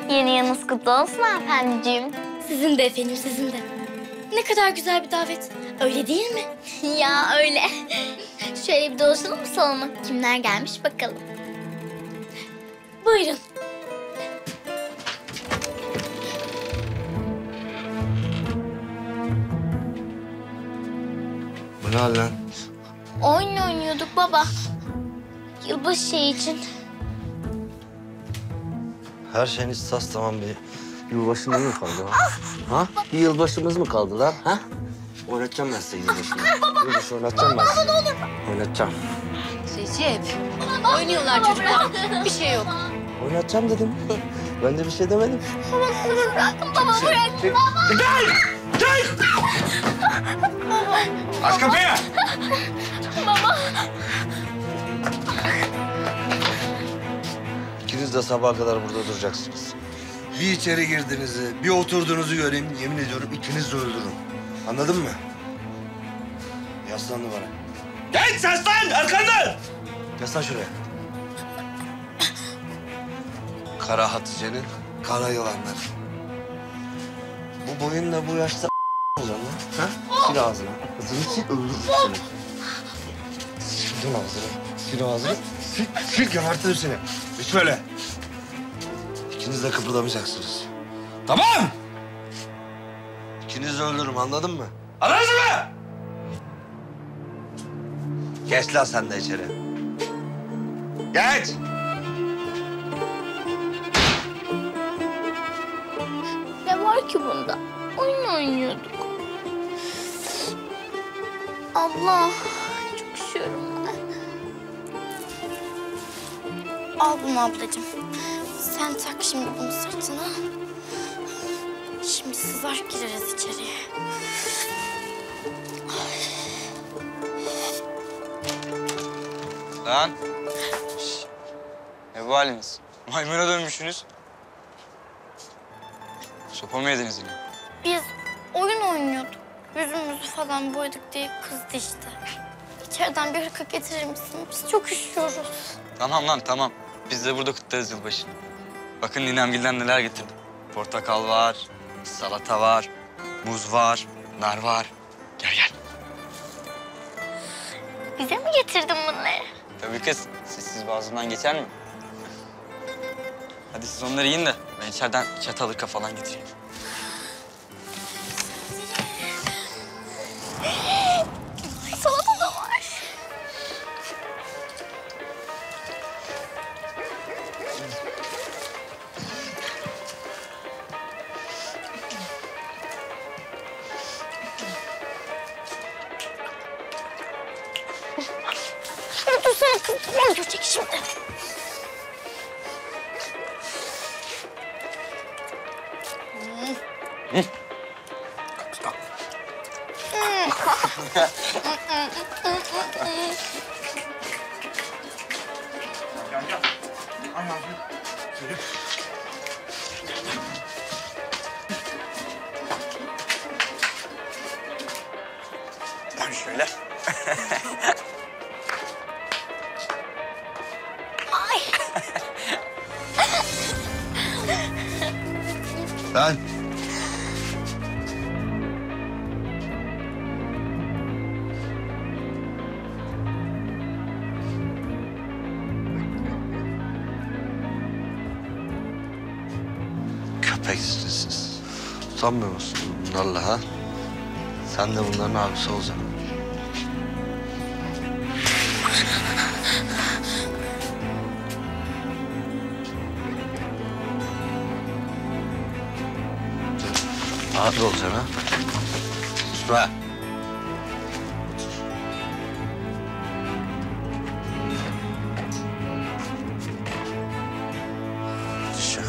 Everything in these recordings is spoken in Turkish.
Yeni yılınız kutlu olsun hanımefendiciğim. Sizin de efendim, sizin de. Ne kadar güzel bir davet. Öyle değil mi? Ya öyle. Şöyle bir dolaşalım mı salona? Kimler gelmiş bakalım. Buyurun. Bu ne hal lan? Oyun oynuyorduk baba. Yılbaşı şeyi için. Her şeyiniz tas tamam bir yılbaşında mı kaldı ha? Ha? Bir yılbaşımız mı kaldı lan? Ha? Oynatacağım ben size yılbaşını. Yılbaşı oynatacağım ben size. Oynatacağım. Recep, oynuyorlar çocuklar. Bir şey yok. Oynatacağım dedim. Ben de bir şey demedim. Bırakın baba bırak. Gel! Gel! Aç kapıyı! İkiniz de sabaha kadar burada duracaksınız. Bir içeri girdiğinizi, bir oturduğunuzu göreyim. Yemin ediyorum ikiniz de öldürürüm. Anladın mı? Yaslan duvara. Gel seslen! Arkandan! Yaslan şuraya. Kara Hatice'nin kara yılanları. Bu boyunla bu yaşta olur lan. Ha? Sil ağzını. Ağzını sil, öldürürüm seni. Sil ağzını. Sil ağzını. Sil gebertirim seni. Bir şöyle. İkiniz de kıpırdamayacaksınız. Tamam! İkinizi de öldürürüm, anladın mı? Anladınız mı? Geç lan sen de içeri. Geç! Ne var ki bunda? Oyun oynuyorduk. Allah, çok üşüyorum ben. Al bunu ablacığım. Sen tak şimdi bunu sırtına. Şimdi sızar gireriz içeriye. Lan. Şş. Ne bu haliniz? Maymuna dönmüşsünüz. Sopa mı yediniz yine? Biz oyun oynuyorduk. Yüzümüzü falan boyadık diye kızdı işte. İçeriden bir hırka getirir misin? Biz çok üşüyoruz. Tamam lan tamam. Biz de burada kutlarız yılbaşını. Bakın ninemgilden neler getirdim. Portakal var, salata var, muz var, nar var. Gel gel. Bize mi getirdin bunları? Tabii kız. Sizsiz boğazımdan geçer mi? Hadi siz onları yiyin de ben içeriden çatal falan getireyim. Salata da var. Şunu dursana kız. Ben görecek şimdi. Lan şöyle. Ben. Köpeksiniz siz. Utanmıyor musun bunlarla ha? Sen de bunların abisi olacaksın. Abi olacaksın ha? Üstüne. Çık.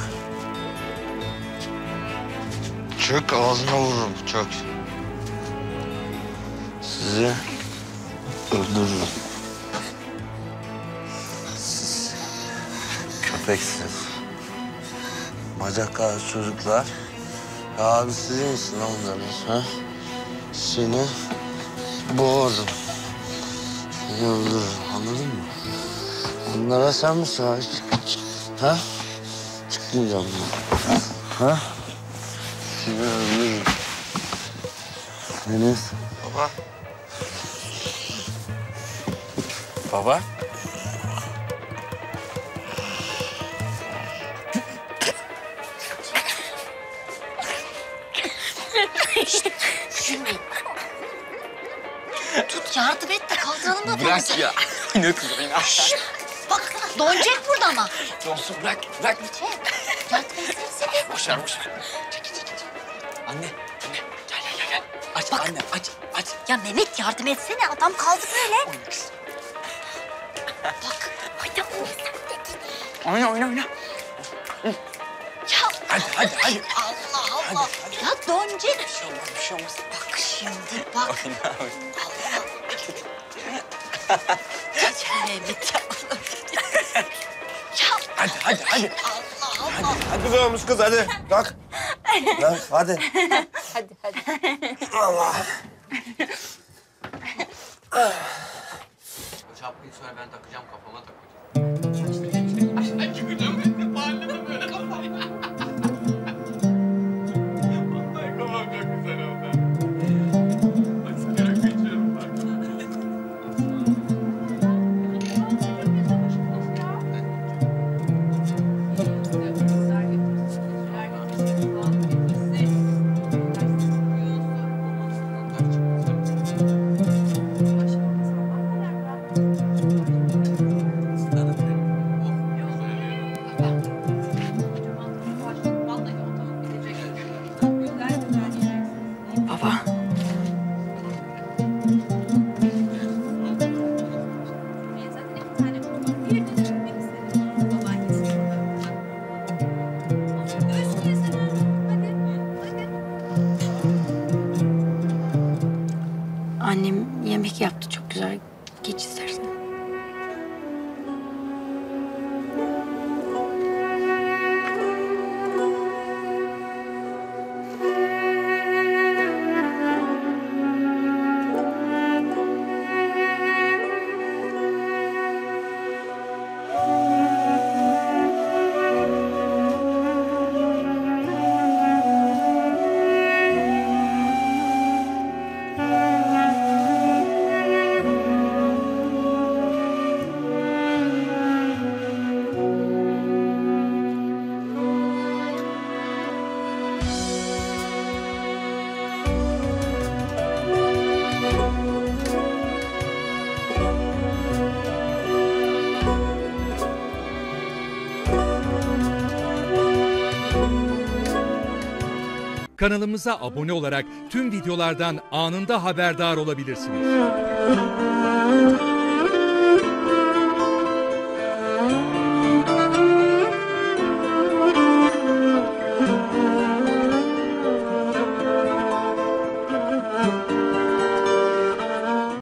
Çök ağzına vururum, çök. Sizi öldürürüm. Siz köpeksiniz. Bacak ağrı çocuklar. Ya abisi değil misin lan onların? Ha? Seni boğarım. Seni öldürürüm, anladın mı? Bunlara sen mi sahip? Ha? Çıkmayacağım ben. Ha? Seni öldürürüm. Deniz. Baba. Baba. Tut yardım et de kaldıralım da. Bırak ya. Ne kızmayın. Bak donacak burada ama. Olsun bırak. Bırak. Yardım etsene. Boş ver. Çekil. Anne. Gel. Aç Bak. anne aç. Ya Mehmet yardım etsene adam kaldı böyle. Oyna kız. Bak. Hadi oğlum sen de git. Oyna. Ya Hadi. Allah Allah. Ya donacak. Bir şey olmaz. Bak şimdi bak. Oyna. Ya Mehmet ya. Ya Hadi. Allah Allah. Hadi güzel olmuş kız hadi. Kalk. Kalk hadi. Hadi. Allah. Şapkayı söyle ben takacağım kafama takacağım. Vallahi kafam çok güzel oldu. Sigara içiyorum bak. Baba. Annem yemek yaptı çok güzel. Geç istersen. Kanalımıza abone olarak tüm videolardan anında haberdar olabilirsiniz.